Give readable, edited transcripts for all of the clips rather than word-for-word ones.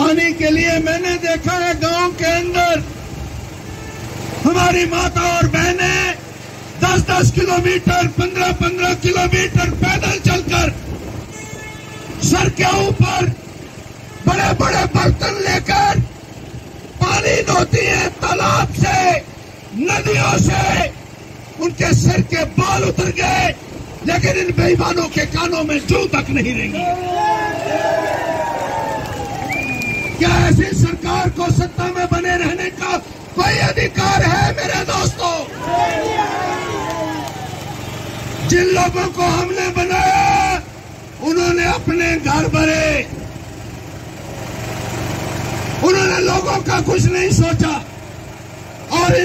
पानी के लिए मैंने देखा है गांव के अंदर हमारी माता और बहनें 10-10 किलोमीटर 15-15 किलोमीटर पैदल चलकर सर के ऊपर बड़े बड़े बर्तन लेकर पानी धोती है तालाब से, नदियों से। उनके सिर के बाल उतर गए, लेकिन इन बेईमानों के कानों में जू तक नहीं रहेंगी। क्या ऐसी सरकार को सत्ता में बने रहने का कोई अधिकार है मेरे दोस्तों? जिन लोगों को हमने बनाया उन्होंने अपने घर भरे, उन्होंने लोगों का कुछ नहीं सोचा। और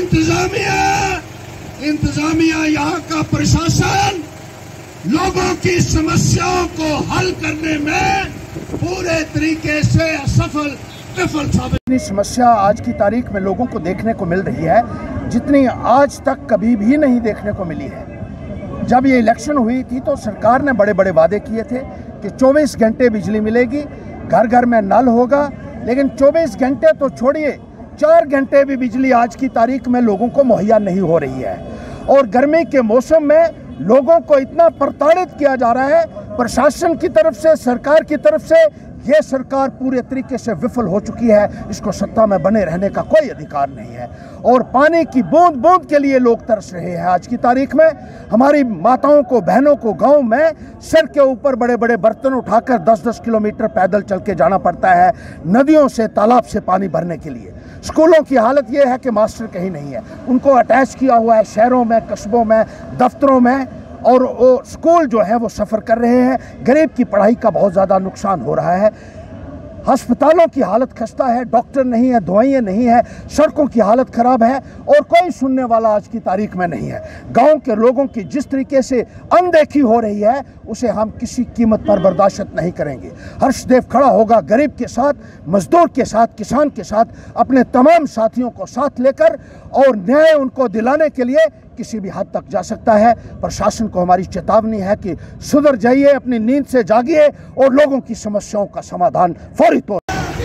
इंतजामिया यहाँ का प्रशासन लोगों की समस्याओं को हल करने में पूरे तरीके से असफल विफल साबित। इतनी समस्या आज की तारीख में लोगों को देखने को मिल रही है जितनी आज तक कभी भी नहीं देखने को मिली है। जब ये इलेक्शन हुई थी तो सरकार ने बड़े बड़े वादे किए थे कि 24 घंटे बिजली मिलेगी, घर घर में नल होगा, लेकिन 24 घंटे तो छोड़िए, 4 घंटे भी बिजली आज की तारीख में लोगों को मुहैया नहीं हो रही है। और गर्मी के मौसम में लोगों को इतना प्रताड़ित किया जा रहा है प्रशासन की तरफ से, सरकार की तरफ से। ये सरकार पूरे तरीके से विफल हो चुकी है, इसको सत्ता में बने रहने का कोई अधिकार नहीं है। और पानी की बूंद बूंद के लिए लोग तरस रहे हैं। आज की तारीख में हमारी माताओं को, बहनों को गांव में सर के ऊपर बड़े बड़े बर्तन उठाकर 10-10 किलोमीटर पैदल चल के जाना पड़ता है नदियों से, तालाब से पानी भरने के लिए। स्कूलों की हालत ये है कि मास्टर कहीं नहीं है, उनको अटैच किया हुआ है शहरों में, कस्बों में, दफ्तरों में, और वो स्कूल जो है वो सफ़र कर रहे हैं। गरीब की पढ़ाई का बहुत ज़्यादा नुकसान हो रहा है। अस्पतालों की हालत खस्ता है, डॉक्टर नहीं है, दवाइयाँ नहीं है, सड़कों की हालत ख़राब है और कोई सुनने वाला आज की तारीख में नहीं है। गांव के लोगों की जिस तरीके से अनदेखी हो रही है उसे हम किसी कीमत पर बर्दाश्त नहीं करेंगे। हर्षदेव खड़ा होगा गरीब के साथ, मजदूर के साथ, किसान के साथ, अपने तमाम साथियों को साथ लेकर, और न्याय उनको दिलाने के लिए किसी भी हद तक जा सकता है। प्रशासन को हमारी चेतावनी है कि सुधर जाइए, अपनी नींद से जागिए और लोगों की समस्याओं का समाधान फौरी तौर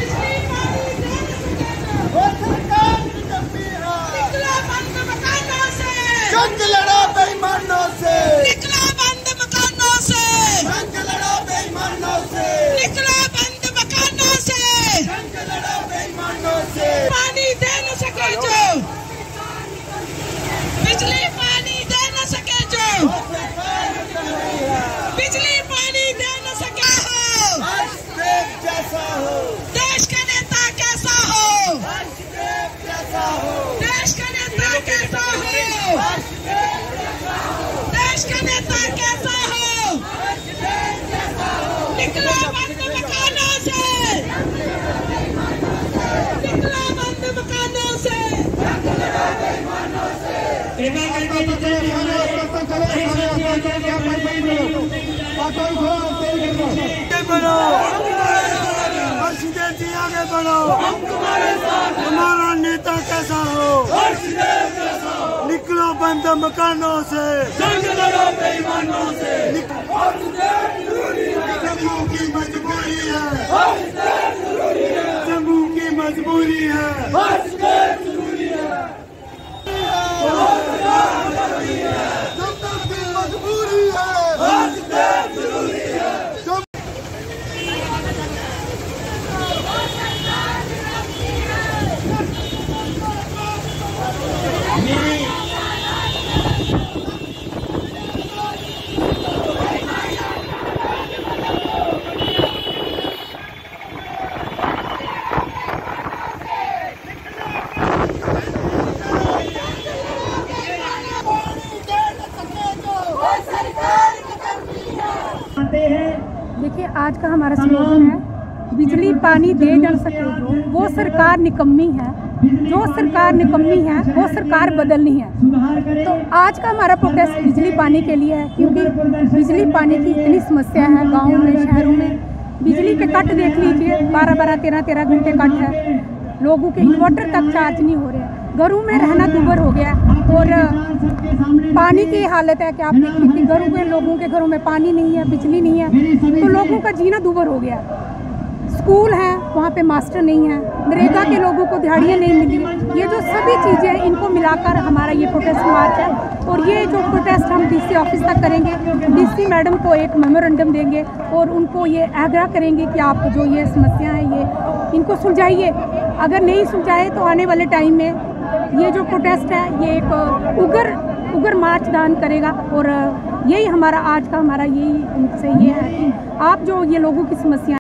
बिजली पानी दे न सके जो, बिजली पानी दे न सके हो, जैसा हो, देश का नेता कैसा हो, देश का नेता कैसा हो, देश का नेता कैसा हो, निकलो बंद मकानों से, निकलो बंद मकानों से। हमारा नेता कैसा हो, निकलो बंद मकानों से, जम्मू की मजबूरी है, जम्मू की मजबूरी है, देखिए, आज का हमारा स्लोगन है बिजली पानी दे न सके जो, वो सरकार निकम्मी है। जो सरकार निकम्मी है वो सरकार बदलनी है। तो आज का हमारा प्रोटेस्ट बिजली पानी के लिए है, क्योंकि बिजली पानी की इतनी समस्या है गाँव में, शहरों में। बिजली के कट देख लीजिए, 12-12, 13-13 घंटे कट है। लोगों के इन्वर्टर तक चार्ज नहीं हो रहे हैं, घरों में रहना दूभर हो गया। और पानी की हालत है कि आप देखिए कि लोगों के घरों में पानी नहीं है, बिजली नहीं है, तो लोगों का जीना दूभर हो गया। स्कूल हैं वहाँ पे मास्टर नहीं है, नरेगा के लोगों को दिहाड़ियाँ नहीं मिली। ये जो सभी चीज़ें इनको मिलाकर हमारा ये प्रोटेस्ट मार्च है। और ये जो प्रोटेस्ट हम डीसी ऑफिस तक करेंगे, डीसी मैडम को एक मेमोरेंडम देंगे और उनको ये आग्रह करेंगे कि आप जो ये समस्या है ये इनको सुलझाइए। अगर नहीं सुलझाए तो आने वाले टाइम में ये जो प्रोटेस्ट है ये एक उग्र मार्च दान करेगा। और यही हमारा आज का हमारा यही उनसे ये है कि आप जो ये लोगों की समस्या